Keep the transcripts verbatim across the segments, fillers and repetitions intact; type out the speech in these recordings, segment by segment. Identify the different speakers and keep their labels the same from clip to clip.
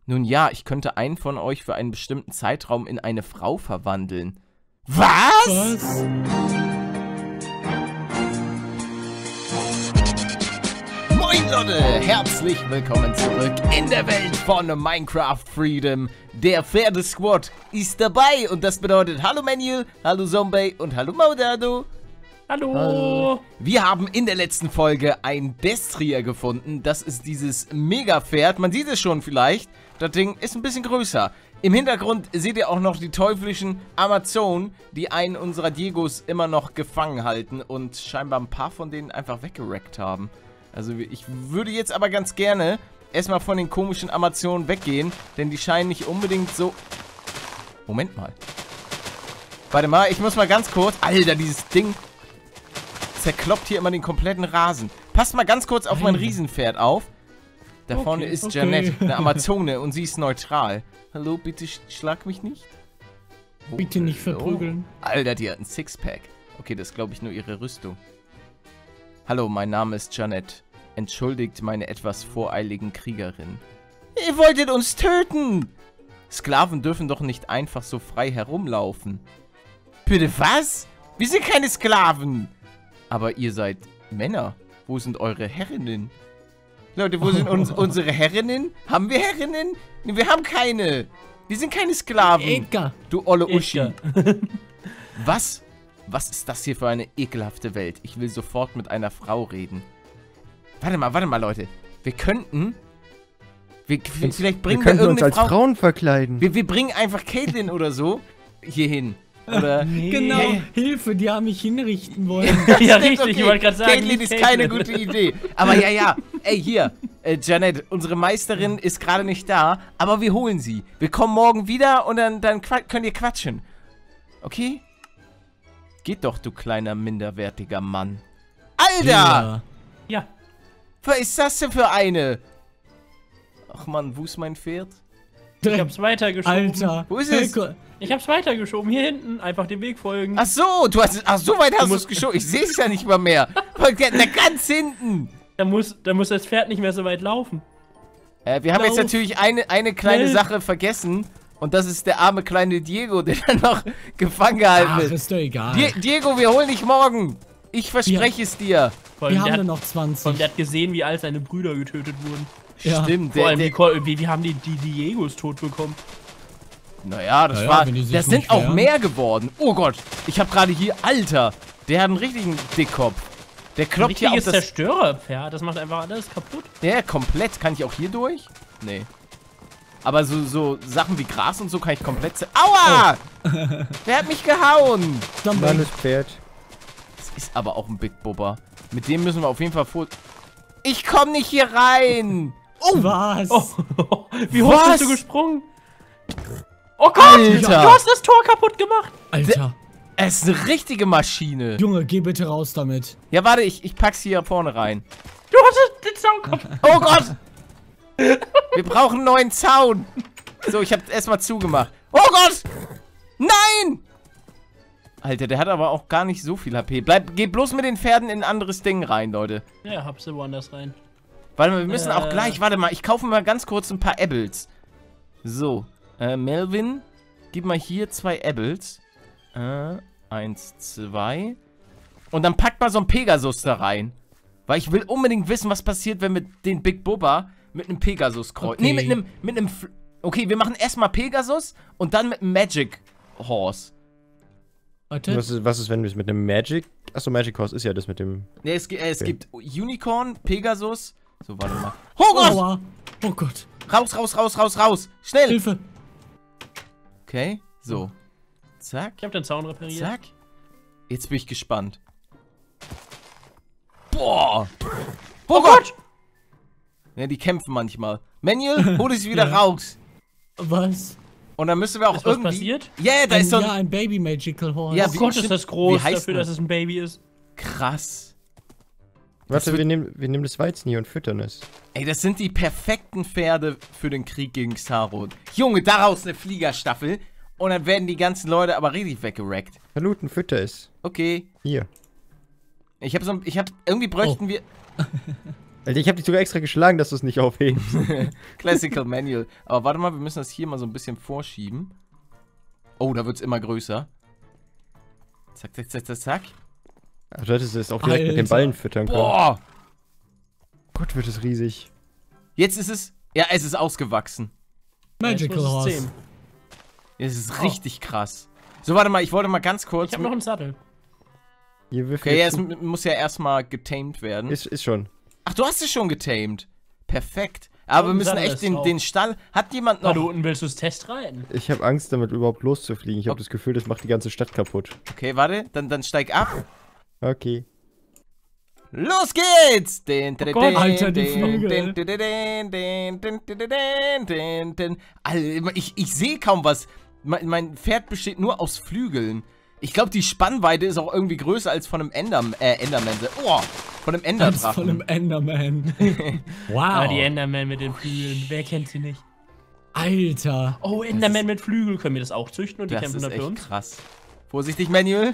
Speaker 1: Nun ja, ich könnte einen von euch für einen bestimmten Zeitraum in eine Frau verwandeln. Was?
Speaker 2: Was?
Speaker 1: Moin Leute, herzlich willkommen zurück in der Welt von Minecraft Freedom. Der Pferdesquad ist dabei und das bedeutet Hallo Manuel, Hallo Zombie und Hallo Maudado.
Speaker 2: Hallo.
Speaker 1: Hallo. Wir haben in der letzten Folge ein Destrier gefunden. Das ist dieses Mega-Pferd. Man sieht es schon vielleicht. Das Ding ist ein bisschen größer. Im Hintergrund seht ihr auch noch die teuflischen Amazonen, die einen unserer Diegos immer noch gefangen halten und scheinbar ein paar von denen einfach weggerackt haben. Also ich würde jetzt aber ganz gerne erstmal von den komischen Amazonen weggehen, denn die scheinen nicht unbedingt so... Moment mal. Warte mal, ich muss mal ganz kurz... Alter, dieses Ding zerkloppt hier immer den kompletten Rasen. Passt mal ganz kurz auf mein Riesenpferd auf. Da
Speaker 2: okay,
Speaker 1: vorne ist
Speaker 2: okay.
Speaker 1: Janette, eine Amazone, und sie ist neutral. Hallo, bitte sch schlag mich nicht. Oh,
Speaker 2: Bitte nicht verprügeln.
Speaker 1: Alter, die hat ein Sixpack. Okay, das ist, glaube ich, nur ihre Rüstung. Hallo, mein Name ist Janette. Entschuldigt meine etwas voreiligen Kriegerin. Ihr wolltet uns töten! Sklaven dürfen doch nicht einfach so frei herumlaufen. Bitte was? Wir sind keine Sklaven! Aber ihr seid Männer. Wo sind eure Herrinnen? Leute, wo sind uns, unsere Herrinnen? Haben wir Herrinnen? Nee, wir haben keine. Wir sind keine Sklaven.
Speaker 2: Edgar.
Speaker 1: Du olle Uschi.
Speaker 2: Edgar.
Speaker 1: Was? Was ist das hier für eine ekelhafte Welt? Ich will sofort mit einer Frau reden. Warte mal, warte mal, Leute. Wir könnten... Wir, wir, vielleicht bringen
Speaker 3: wir, wir
Speaker 1: wir
Speaker 3: uns als
Speaker 1: Frau,
Speaker 3: Frauen verkleiden.
Speaker 1: Wir, wir bringen einfach Caitlin oder so hier hin. Oder
Speaker 2: nee. Genau,
Speaker 1: hey.
Speaker 2: Hilfe, die haben mich hinrichten wollen.
Speaker 4: Ja, richtig, okay. Ich wollte gerade sagen.
Speaker 1: Caitlin ist keine gute Idee. Aber ja, ja. Ey, hier, äh, Janette, unsere Meisterin ist gerade nicht da, aber wir holen sie. Wir kommen morgen wieder und dann, dann könnt ihr quatschen. Okay? Geht doch, du kleiner, minderwertiger Mann. Alter!
Speaker 2: Ja.
Speaker 4: Ja.
Speaker 1: Was ist das denn für eine? Ach man, wo ist mein Pferd?
Speaker 4: Ich hab's weitergeschoben.
Speaker 2: Alter.
Speaker 1: Wo ist es?
Speaker 4: Ich hab's weitergeschoben. Hier hinten. Einfach dem Weg folgen.
Speaker 1: Ach so, du hast, ach, so weit hast du es geschoben. Ich sehe es ja nicht mal mehr. Da ganz hinten.
Speaker 4: Da muss, da muss das Pferd nicht mehr so weit laufen.
Speaker 1: Äh, wir haben
Speaker 2: Lauf.
Speaker 1: jetzt natürlich eine, eine kleine
Speaker 4: Schnell.
Speaker 1: Sache vergessen. Und das ist der arme kleine Diego, der dann noch gefangen gehalten
Speaker 2: Ach,
Speaker 1: wird.
Speaker 2: ist doch egal.
Speaker 1: Die Diego, wir holen dich morgen. Ich verspreche
Speaker 2: Ja.
Speaker 1: es dir.
Speaker 4: Vor allem,
Speaker 2: Wir haben
Speaker 4: der,
Speaker 2: nur
Speaker 4: hat,
Speaker 2: noch
Speaker 4: vor allem,
Speaker 2: zwanzig.
Speaker 4: der hat gesehen, wie all seine Brüder getötet wurden.
Speaker 2: Ja.
Speaker 1: Stimmt,
Speaker 4: Vor
Speaker 1: der,
Speaker 4: allem,
Speaker 1: der,
Speaker 4: wie, ko- wie, wie haben die, die Diegos tot bekommen?
Speaker 1: naja, das
Speaker 2: Naja,
Speaker 1: war,
Speaker 2: wenn die sich
Speaker 1: das
Speaker 2: nicht
Speaker 1: sind auch
Speaker 2: wehren.
Speaker 1: mehr geworden. Oh Gott, ich habe gerade hier, Alter, der hat einen richtigen Dickkopf. Der
Speaker 4: Ein
Speaker 1: kloppt hier auf
Speaker 4: richtiges
Speaker 1: das...
Speaker 4: Zerstörerpferd. Das macht einfach alles kaputt.
Speaker 1: Ja, komplett. Kann ich auch hier durch? Nee. Aber so, so Sachen wie Gras und so kann ich komplett... zer- Aua!
Speaker 2: Oh.
Speaker 1: Wer hat mich gehauen?
Speaker 2: Dann
Speaker 3: Mannes Pferd.
Speaker 1: Das ist aber auch ein Big Bubba. Mit dem müssen wir auf jeden Fall vor... Ich komm nicht hier rein!
Speaker 2: Oh, was?
Speaker 4: Oh, wie hoch
Speaker 1: Was?
Speaker 4: bist du gesprungen? Oh Gott!
Speaker 1: Alter.
Speaker 4: Du hast das Tor kaputt gemacht!
Speaker 2: Alter.
Speaker 1: Es ist eine richtige Maschine.
Speaker 2: Junge, geh bitte raus damit.
Speaker 1: Ja, warte, ich, ich pack's hier vorne rein.
Speaker 4: Du hast den Zaun kaputt.
Speaker 1: Oh Gott! Wir brauchen einen neuen Zaun. So, ich hab erstmal zugemacht. Oh Gott! Nein! Alter, der hat aber auch gar nicht so viel H P. Bleib, geh bloß mit den Pferden in ein anderes Ding rein, Leute.
Speaker 4: Ja, hab sie woanders rein.
Speaker 1: Warte mal, wir müssen
Speaker 4: Äh.
Speaker 1: auch gleich... Warte mal, ich kaufe mal ganz kurz ein paar Apples. So, äh, Melvin, gib mal hier zwei Apples. Äh, eins, zwei. Und dann packt mal so ein Pegasus da rein. Weil ich will unbedingt wissen, was passiert, wenn wir den Big Bubba mit einem Pegasus kreuzen.
Speaker 2: Okay.
Speaker 1: Nee, mit einem... Mit einem F okay, wir machen erstmal Pegasus und dann mit einem Magic Horse.
Speaker 2: Warte.
Speaker 3: Was ist, was ist, wenn wir es mit einem Magic... Achso, Magic Horse ist ja das mit dem...
Speaker 1: Nee, es, gi- äh, es
Speaker 3: Okay.
Speaker 1: gibt Unicorn, Pegasus. So, warte mal. Oh Gott!
Speaker 2: Aua. Oh Gott.
Speaker 1: Raus, raus, raus, raus, raus! Schnell!
Speaker 2: Hilfe.
Speaker 1: Okay, so. Zack,
Speaker 4: Ich hab den Zaun repariert.
Speaker 1: zack. Jetzt bin ich gespannt. Boah! Oh, Gott! Ja, die kämpfen manchmal. Manuel, hol es wieder
Speaker 2: Ja.
Speaker 1: raus.
Speaker 2: Was?
Speaker 1: Und dann müssen wir auch
Speaker 4: Ist was
Speaker 1: irgendwie...
Speaker 4: passiert?
Speaker 1: Ja, yeah, da
Speaker 2: Ein,
Speaker 1: ist so ein...
Speaker 2: ja, ein Baby Magical Horse.
Speaker 1: Ja,
Speaker 4: Oh
Speaker 1: wie-
Speaker 4: Gott, ist das
Speaker 1: wie
Speaker 4: groß
Speaker 1: heißt
Speaker 4: dafür,
Speaker 1: das?
Speaker 4: dass es ein Baby ist.
Speaker 1: Krass.
Speaker 3: Warte,
Speaker 1: wird-
Speaker 3: wir nehmen, wir nehmen das Weizen hier und füttern es.
Speaker 1: Ey, das sind die perfekten Pferde für den Krieg gegen Xaro. Junge, daraus eine Fliegerstaffel. Und dann werden die ganzen Leute aber richtig weggerackt.
Speaker 3: Verluten, fütter es.
Speaker 1: Okay.
Speaker 3: Hier.
Speaker 1: Ich hab so ein, ich hab, irgendwie bräuchten
Speaker 2: Oh.
Speaker 1: wir...
Speaker 3: Alter, ich habe dich sogar extra geschlagen, dass du es nicht aufhebst.
Speaker 1: Classical Manual. Aber warte mal, wir müssen das hier mal so ein bisschen vorschieben. Oh, da wird es immer größer. Zack, zack, zack, zack, zack.
Speaker 3: Ach, du hättest es auch direkt mit den
Speaker 2: Alter.
Speaker 3: Ballen füttern können.
Speaker 1: Boah!
Speaker 3: Gott, wird es riesig.
Speaker 1: Jetzt ist es... Ja, es ist ausgewachsen.
Speaker 2: Magical
Speaker 4: Jetzt muss es
Speaker 2: Horse.
Speaker 4: zähmen.
Speaker 1: Es ist
Speaker 4: Oh.
Speaker 1: richtig krass. So, warte mal, ich wollte mal ganz kurz...
Speaker 4: Ich habe noch einen Sattel.
Speaker 3: Hier würfel
Speaker 1: Okay, ja,
Speaker 3: jetzt
Speaker 1: es
Speaker 3: ein-
Speaker 1: m- muss ja erstmal getamed werden.
Speaker 3: ist, ist schon.
Speaker 1: Ach, du hast es schon getamed. Perfekt. Aber wir
Speaker 4: Und
Speaker 1: müssen
Speaker 4: Sattel
Speaker 1: echt
Speaker 4: ist
Speaker 1: den,
Speaker 4: drauf.
Speaker 1: den Stall... Hat jemand noch...
Speaker 4: Hallo, und willst du es testreiten?
Speaker 3: Ich habe Angst, damit überhaupt loszufliegen. Ich habe
Speaker 1: Okay.
Speaker 3: das Gefühl, das macht die ganze Stadt kaputt.
Speaker 1: Okay, warte, dann, dann steig ab.
Speaker 3: Okay.
Speaker 1: Los geht's! Den, den,
Speaker 2: Gott,
Speaker 1: den,
Speaker 2: Alter, die
Speaker 1: den,
Speaker 2: Flügel.
Speaker 1: den, den, den, den, den, den, den, den, den. Alter, ich, ich sehe kaum was. Mein, mein Pferd besteht nur aus Flügeln. Ich glaube, die Spannweite ist auch irgendwie größer als von einem Ender, äh, Enderman. Oh, von einem
Speaker 2: Das ist von einem
Speaker 1: Enderdrachen.
Speaker 2: Enderman. wow.
Speaker 4: Ah, die Enderman mit den Flügeln. Wer kennt sie nicht?
Speaker 2: Alter.
Speaker 4: Oh, Enderman mit Flügeln. Können wir das auch züchten und die
Speaker 1: Das
Speaker 4: kämpfen
Speaker 1: ist
Speaker 4: dann für
Speaker 1: echt
Speaker 4: uns?
Speaker 1: krass. Vorsichtig, Manuel.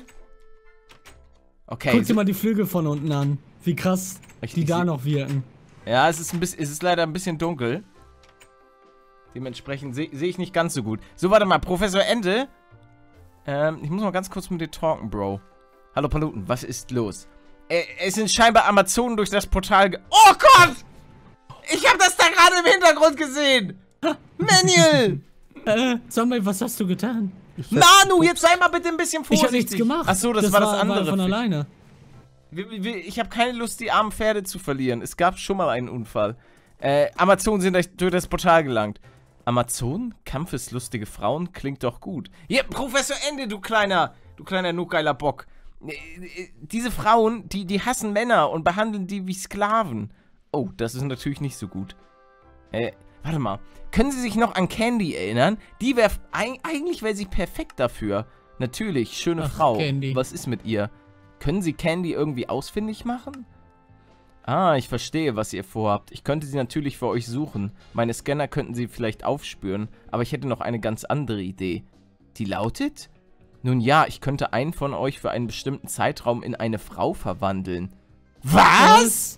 Speaker 1: Okay.
Speaker 2: Guck dir mal die Flügel von unten an. Wie krass
Speaker 1: Ich-
Speaker 2: die
Speaker 1: ich
Speaker 2: da
Speaker 1: seh-
Speaker 2: noch wirken.
Speaker 1: Ja, es ist, ein bisschen, es ist leider ein bisschen dunkel. Dementsprechend sehe seh ich nicht ganz so gut. So, warte mal, Professor Ende. Ähm, ich muss mal ganz kurz mit dir talken, Bro. Hallo Paluten, was ist los? Äh, es sind scheinbar Amazonen durch das Portal ge... Oh Gott! Ich habe das da gerade im Hintergrund gesehen! Manuel!
Speaker 2: Äh, Zombie, was hast du getan?
Speaker 1: Manu, jetzt sei mal bitte ein bisschen
Speaker 2: Ich
Speaker 1: vorsichtig.
Speaker 2: hab nichts gemacht.
Speaker 1: Achso, das, war das andere.
Speaker 2: von
Speaker 1: Fisch.
Speaker 2: alleine.
Speaker 1: Wir- wir- Ich habe keine Lust, die armen Pferde zu verlieren. Es gab schon mal einen Unfall. Äh, Amazonen sind durch- durch das Portal gelangt. Amazonen? Kampfeslustige Frauen? Klingt doch gut. Ja, Professor Ende, du kleiner, du kleiner nuckgeiler Bock. Äh, äh, Diese Frauen, die, die hassen Männer und behandeln die wie Sklaven. Oh, das ist natürlich nicht so gut. Äh, warte mal. Können Sie sich noch an Candy erinnern? Die wäre, eigentlich wäre sie perfekt dafür. Natürlich, schöne
Speaker 2: Ach,
Speaker 1: Frau.
Speaker 2: Candy.
Speaker 1: Was ist mit ihr? Können Sie Candy irgendwie ausfindig machen? Ah, ich verstehe, was ihr vorhabt. Ich könnte sie natürlich für euch suchen. Meine Scanner könnten sie vielleicht aufspüren, aber ich hätte noch eine ganz andere Idee. Die lautet? Nun ja, ich könnte einen von euch für einen bestimmten Zeitraum in eine Frau verwandeln. Was?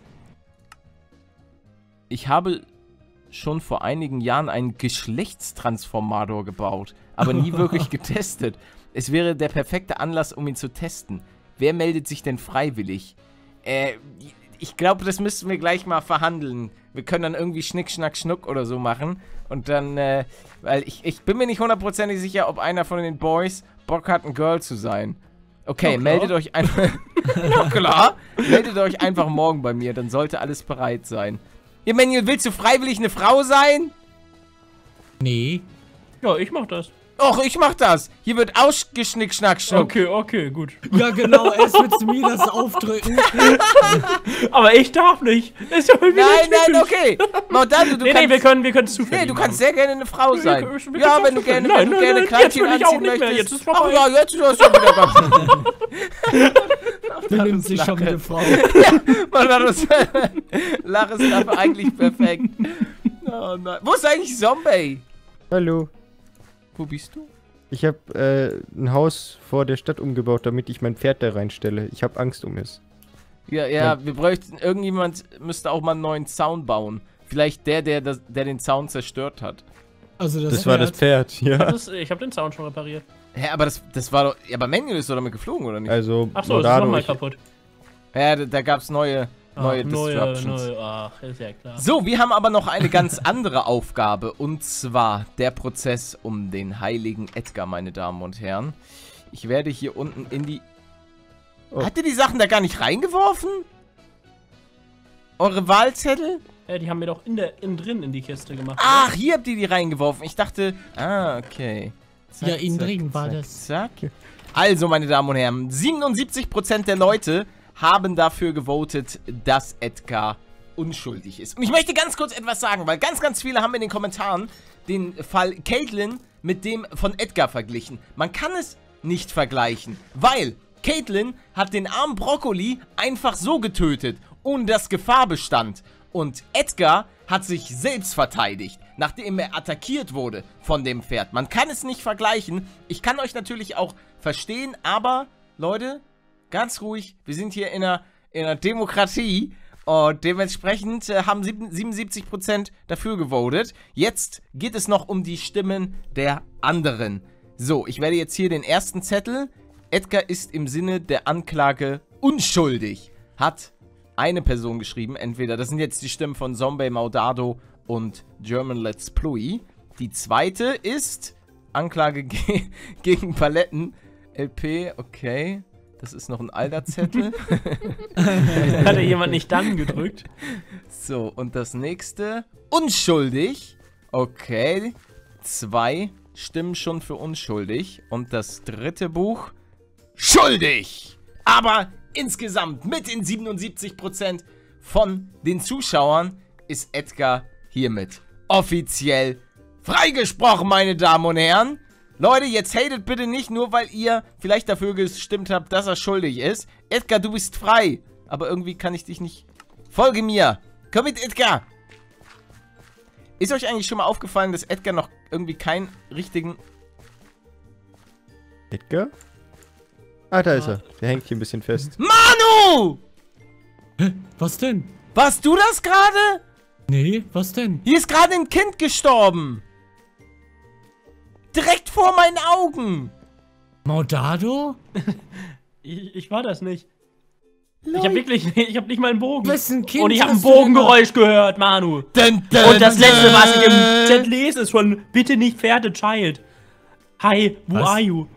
Speaker 1: Ich habe schon vor einigen Jahren einen Geschlechtstransformator gebaut, aber nie wirklich getestet. Es wäre der perfekte Anlass, um ihn zu testen. Wer meldet sich denn freiwillig? Äh, ich glaube, das müssten wir gleich mal verhandeln. Wir können dann irgendwie Schnick, Schnack, Schnuck oder so machen. Und dann, äh, weil ich, ich bin mir nicht hundertprozentig sicher, ob einer von den Boys Bock hat, ein Girl zu sein. Okay,
Speaker 4: Ja, klar.
Speaker 1: meldet euch einfach... Ja, klar. Meldet euch einfach morgen bei mir, dann sollte alles bereit sein. Ja, Manuel, willst du freiwillig eine Frau sein?
Speaker 2: Nee.
Speaker 4: Ja, ich mach das.
Speaker 1: Och, ich mach das. Hier wird ausgeschnick, schnack, schnuck.
Speaker 4: Okay, okay, gut.
Speaker 2: Ja, genau, erst willst du mir das aufdrücken.
Speaker 4: Aber ich darf nicht. Das ist ja voll wieder
Speaker 1: Nein, nein,
Speaker 4: typisch.
Speaker 1: okay. Maudando, du
Speaker 4: Nee,
Speaker 1: kannst...
Speaker 4: nee, wir können, wir können es zufällig
Speaker 1: Nee, du
Speaker 4: machen.
Speaker 1: kannst sehr gerne eine Frau sein.
Speaker 4: wir können- wir
Speaker 1: Ja,
Speaker 4: können
Speaker 1: wenn du
Speaker 4: auch
Speaker 1: gerne,
Speaker 4: nein,
Speaker 1: wenn du
Speaker 4: nein,
Speaker 1: gerne
Speaker 4: nein,
Speaker 1: Kleidchen
Speaker 4: jetzt will ich auch
Speaker 1: anziehen
Speaker 4: nicht mehr,
Speaker 1: möchtest.
Speaker 4: jetzt ist vorbei.
Speaker 1: Ach ja, jetzt ist das schon wieder ganz...
Speaker 2: Benimmt sich schon mit der Frau.
Speaker 1: Maudandos Lach ist dafür eigentlich perfekt. Oh nein. Wo ist eigentlich Zombie?
Speaker 3: Hallo.
Speaker 1: Wo bist du?
Speaker 3: Ich habe äh, ein Haus vor der Stadt umgebaut, damit ich mein Pferd da reinstelle. Ich habe Angst um es.
Speaker 1: Ja, ja, wir bräuchten... Irgendjemand müsste auch mal einen neuen Zaun bauen. Vielleicht der, der, das, der den Zaun zerstört hat.
Speaker 2: Also das,
Speaker 3: Das war das
Speaker 2: Pferd.
Speaker 3: Pferd, ja.
Speaker 4: Das, ich habe den Sound schon repariert.
Speaker 1: Hä, aber das, das war doch... Ja, aber Manuel ist doch damit geflogen, oder nicht?
Speaker 3: Also,
Speaker 4: Ach so, das ist
Speaker 3: Mordado,
Speaker 4: nochmal
Speaker 3: ich-
Speaker 4: kaputt.
Speaker 1: Ja, da, da gab's neue, neue
Speaker 4: Ach, neue,
Speaker 1: Disruptions.
Speaker 4: neue, ach, ist ja klar.
Speaker 1: So, wir haben aber noch eine ganz andere Aufgabe. Und zwar der Prozess um den heiligen Edgar, meine Damen und Herren. Ich werde hier unten in die...
Speaker 3: Oh.
Speaker 1: Habt ihr die Sachen da gar nicht reingeworfen? Eure Wahlzettel?
Speaker 4: Ja, die haben wir doch in der, innen drin in die Kiste gemacht.
Speaker 1: Ach, hier habt ihr die reingeworfen. Ich dachte... Ah, okay. Zack,
Speaker 2: Ja, innen
Speaker 1: zack,
Speaker 2: drin war
Speaker 1: zack,
Speaker 2: das.
Speaker 1: Zack. Also, meine Damen und Herren, siebenundsiebzig Prozent der Leute haben dafür gewotet, dass Edgar unschuldig ist. Und ich möchte ganz kurz etwas sagen, weil ganz, ganz viele haben in den Kommentaren den Fall Caitlyn mit dem von Edgar verglichen. Man kann es nicht vergleichen, weil Caitlyn hat den armen Brokkoli einfach so getötet, ohne dass Gefahr bestand. Und Edgar hat sich selbst verteidigt, nachdem er attackiert wurde von dem Pferd. Man kann es nicht vergleichen. Ich kann euch natürlich auch verstehen, aber, Leute, ganz ruhig. Wir sind hier in einer, in einer Demokratie Und dementsprechend äh, haben siebenundsiebzig Prozent dafür gewotet. Jetzt geht es noch um die Stimmen der anderen. So, ich werde jetzt hier den ersten Zettel. Edgar ist im Sinne der Anklage unschuldig. Hat eine Person geschrieben. Entweder, das sind jetzt die Stimmen von Zombie, Maudado und German Let's Play. Die zweite ist Anklage ge gegen Paletten. L P, okay. Das ist noch ein alter Zettel.
Speaker 4: Hat er jemand nicht dann gedrückt?
Speaker 1: So, und das nächste. Unschuldig. Okay. Zwei Stimmen schon für unschuldig. Und das dritte Buch. Schuldig! Aber insgesamt mit den siebenundsiebzig Prozent von den Zuschauern ist Edgar hiermit offiziell freigesprochen, meine Damen und Herren. Leute, jetzt hatet bitte nicht, nur weil ihr vielleicht dafür gestimmt habt, dass er schuldig ist. Edgar, du bist frei. Aber irgendwie kann ich dich nicht... Folge mir. Komm mit, Edgar. Ist euch eigentlich schon mal aufgefallen, dass Edgar noch irgendwie keinen richtigen...
Speaker 3: Edgar? Ah, da ist er. Der hängt hier ein bisschen fest.
Speaker 1: Manu!
Speaker 2: Hä? Was denn?
Speaker 1: Warst du das gerade?
Speaker 2: Nee, was denn?
Speaker 1: Hier ist gerade ein Kind gestorben. Direkt vor meinen Augen.
Speaker 2: Maudado?
Speaker 4: Ich, ich war das nicht. Ich hab wirklich, ich hab nicht mal einen Bogen.
Speaker 2: Was ist ein Kind?
Speaker 4: Und ich hab ein
Speaker 2: Hast du denn
Speaker 4: Bogengeräusch gehört, Manu.
Speaker 1: Dun, dun,
Speaker 4: Und das letzte, was ich im
Speaker 1: dun.
Speaker 4: Chat lese, ist von bitte nicht Pferde Child. Hi, who
Speaker 2: Was?
Speaker 4: are you?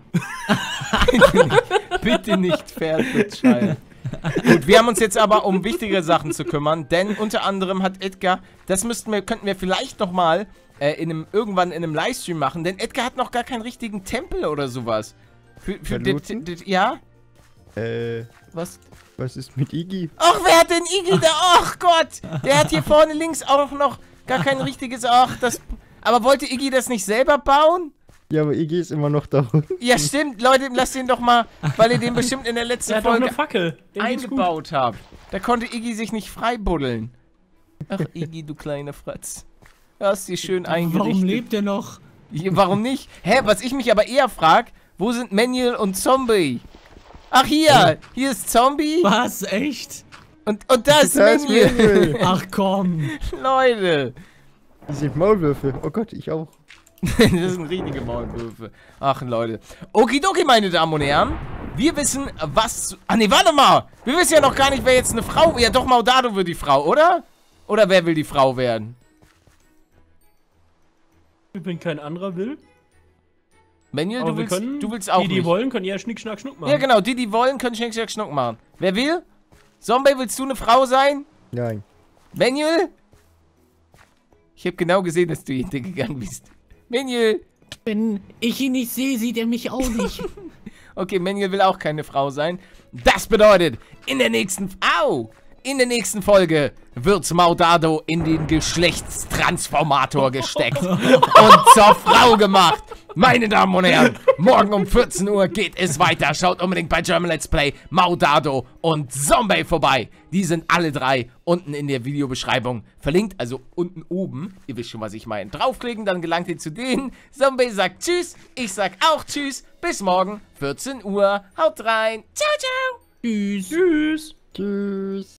Speaker 1: Bitte nicht Pferdbescheid. Gut, wir haben uns jetzt aber um wichtigere Sachen zu kümmern, denn unter anderem hat Edgar, das müssten wir, könnten wir vielleicht noch mal äh, in einem, irgendwann in einem Livestream machen, denn Edgar hat noch gar keinen richtigen Tempel oder sowas. Für, für dit,
Speaker 3: Verluten?
Speaker 1: dit, ja?
Speaker 3: Äh,
Speaker 1: Was?
Speaker 3: was ist mit Iggy?
Speaker 1: Ach, wer hat denn Iggy da? Ach Gott, der hat hier vorne links auch noch gar kein richtiges, ach, das... Aber wollte Iggy das nicht selber bauen?
Speaker 3: Ja, aber Iggy ist immer noch da unten.
Speaker 1: Ja, stimmt. Leute, lasst ihn doch mal, weil ihr den bestimmt in der letzten
Speaker 4: Der hat doch
Speaker 1: Folge
Speaker 4: eine Fackel. Dem geht's gut.
Speaker 1: eingebaut habt. Da konnte Iggy sich nicht freibuddeln. Ach, Iggy, du kleiner Fratz. Du hast dir schön eingerichtet.
Speaker 2: Warum lebt er noch?
Speaker 1: Hier, warum nicht? Hä, was ich mich aber eher frag, wo sind Manuel und Zombie? Ach, hier. Hier ist Zombie.
Speaker 2: Was? Echt?
Speaker 1: Und, und da ist
Speaker 3: Da ist
Speaker 1: Manuel.
Speaker 3: Manuel.
Speaker 2: Ach komm.
Speaker 1: Leute.
Speaker 3: Die sind Maulwürfe. Oh Gott, ich auch.
Speaker 1: Das sind richtige Maulwürfe. Ach, Leute. Okidoki, meine Damen und Herren. Wir wissen, was... Ah, nee, warte mal. Wir wissen ja noch gar nicht, wer jetzt eine Frau... Ja, doch, Maudado wird die Frau, oder? Oder wer will die Frau werden?
Speaker 4: Wenn kein anderer will.
Speaker 1: Manuel,
Speaker 4: Aber
Speaker 1: du
Speaker 4: wir
Speaker 1: willst,
Speaker 4: können,
Speaker 1: du willst auch
Speaker 4: die, die
Speaker 1: nicht.
Speaker 4: wollen, können ja Schnick, Schnack, Schnuck machen.
Speaker 1: Ja, genau. Die, die wollen, können Schnick, Schnack, Schnuck machen. Wer will? Zombie, willst du eine Frau sein?
Speaker 3: Nein.
Speaker 1: Manuel? Ich habe genau gesehen, dass du hintergegangen bist. Manuel.
Speaker 2: Wenn ich ihn nicht sehe, sieht er mich auch nicht.
Speaker 1: Okay, Manuel will auch keine Frau sein. Das bedeutet, in der nächsten... Au! In der nächsten Folge wird Maudado in den Geschlechtstransformator gesteckt und zur Frau gemacht. Meine Damen und Herren, morgen um vierzehn Uhr geht es weiter. Schaut unbedingt bei German Let's Play Maudado und Zombie vorbei. Die sind alle drei unten in der Videobeschreibung verlinkt, also unten oben. Ihr wisst schon, was ich meine. Draufklicken, dann gelangt ihr zu denen. Zombie sagt Tschüss, ich sag auch Tschüss. Bis morgen, vierzehn Uhr. Haut rein. Ciao, ciao.
Speaker 2: Tschüss.
Speaker 4: Tschüss.
Speaker 3: Tschüss.